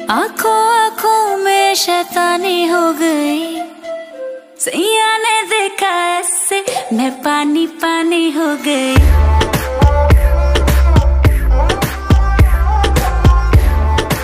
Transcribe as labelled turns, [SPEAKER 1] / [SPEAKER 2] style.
[SPEAKER 1] आंखों आंखों में शैतानी हो गई, सैया ने देखा ऐसे मैं पानी पानी हो गई।